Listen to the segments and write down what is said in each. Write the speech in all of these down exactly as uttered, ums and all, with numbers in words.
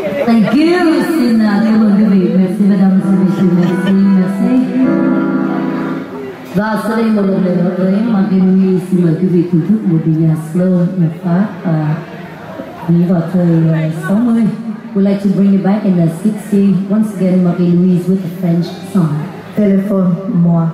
Thank you, xin uh, cảm ơn quý vị, merci madame, merci, merci, merci. Và sau đây một lần nữa với Marie xin mời quý vị thưởng thức một điệu nhạc slow nhạc Pháp và đi vào thời sáu mươi. We'd like to bring it back in the sixties. Once again, Marie-Louise with the French song. Téléphone, moi.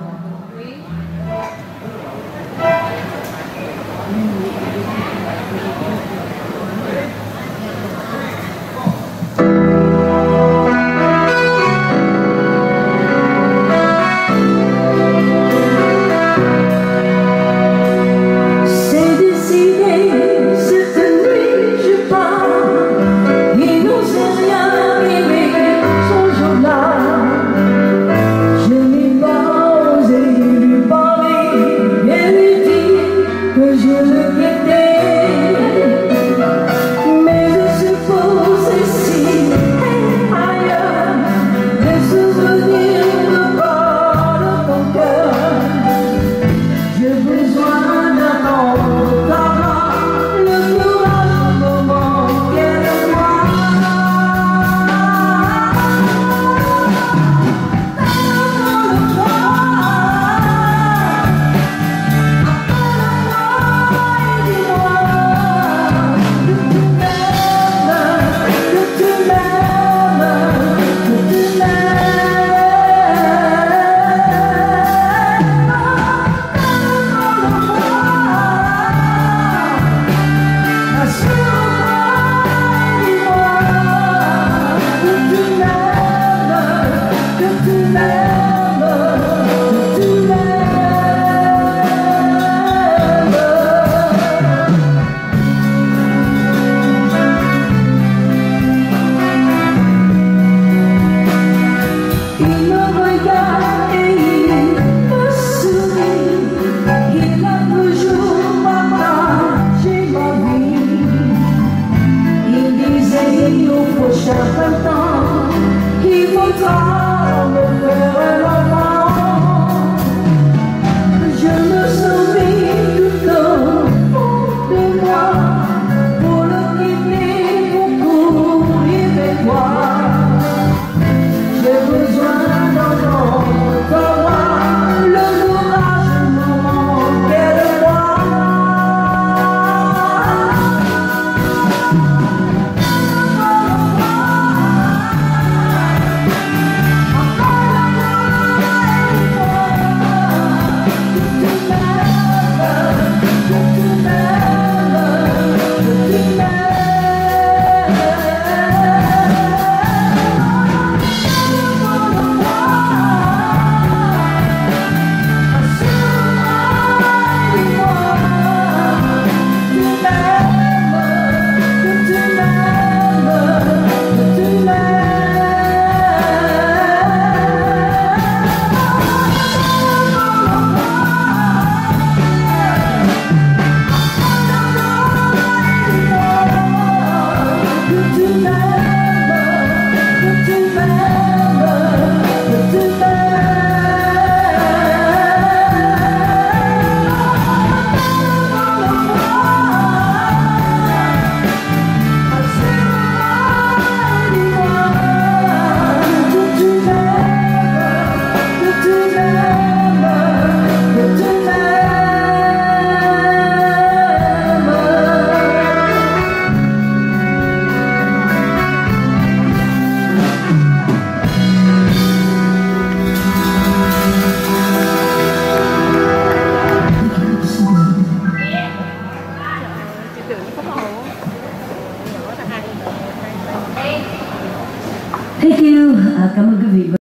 Thank you. Uh, cảm ơn quý vị.